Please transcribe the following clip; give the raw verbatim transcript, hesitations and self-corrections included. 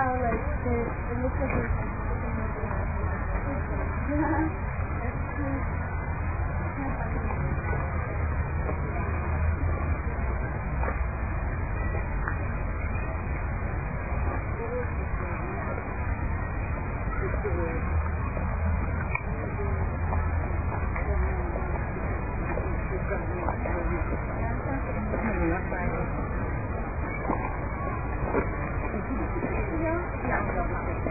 how like the it looks like it's yeah. That's cute. Can't find it. Yeah.